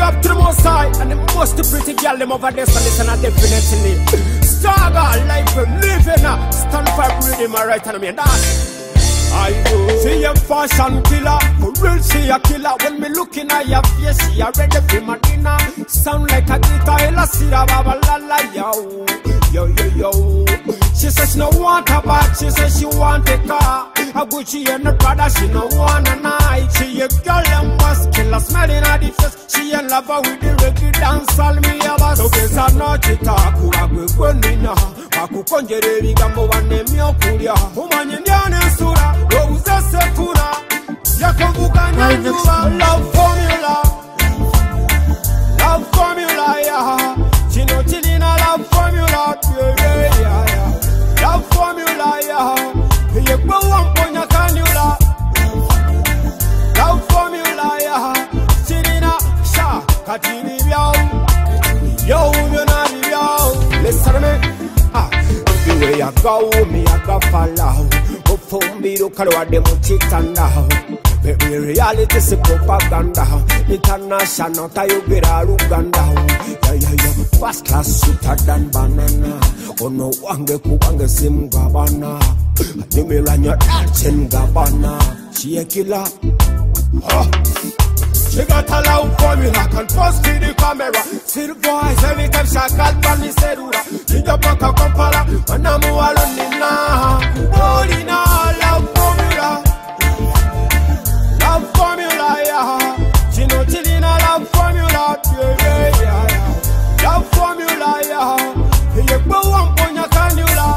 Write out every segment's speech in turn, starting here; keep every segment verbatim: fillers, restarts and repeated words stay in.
up to the most high. And the most pretty girl, them over there, so listen, I definitely struggle life for living. uh, Stand for breathing, my right hand of me, and that I know. See a fashion killer, for real she a killer. When me looking at your face, she a ready for my dinner. Sound like a guitar, ella see a baba la la yo. Yo yo yo. She says she no want a bag, she says she want a car. A Gucci and a Prada, she no want a night. She a girl and muscular, smelling at the face. She in love with the reggae dance, all me a boss. So guess I'm not a talk, who a good one in a Akukonjere bigambo wane myokulya Umanye ndiane sura Rouza sekura Yakumbuka nyanyua Love formula Love formula, yeah Chino chilina love formula Yeah, yeah, yeah, yeah Love formula, yeah Yekwa wamponya kanula Love formula, yeah Chilina sha Katini biao Yo, yona biao Listen to me Everywhere I go, me I go follow. Oh, for me, look at what them cheating now. Baby, reality is propaganda. International, tayo gira Uganda. Yeah, yeah, yeah. First class sweeter than banana. Oh no, wange kuwange sim gabana. You me run your dancing gabana. She a killer. Oh. She got a loud formula, can post to the camera. See the voice every time she call from the cedula. She the back of Kampala, and I'm all on the now. Holy now, love formula. Love formula, yeah. She know chillin' a love formula, yeah, yeah, yeah, yeah. Love formula, yeah. You go one on your cannula.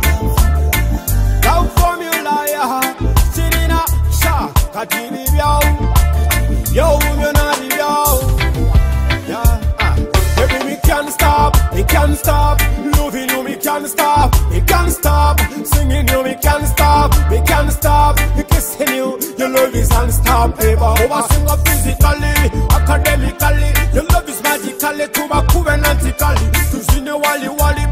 Love formula, yeah. Chillin' a sha, katini biao. Yo, you're not the yo. Yeah, ah. Baby, we can't stop, we can't stop. Loving you, we can't stop, we can't stop. Singing you, we can't stop, we can't stop. Kissing you, your love is unstoppable. Over singer physically, academically. Your love is magically, to my covenantically. To see the wally wally.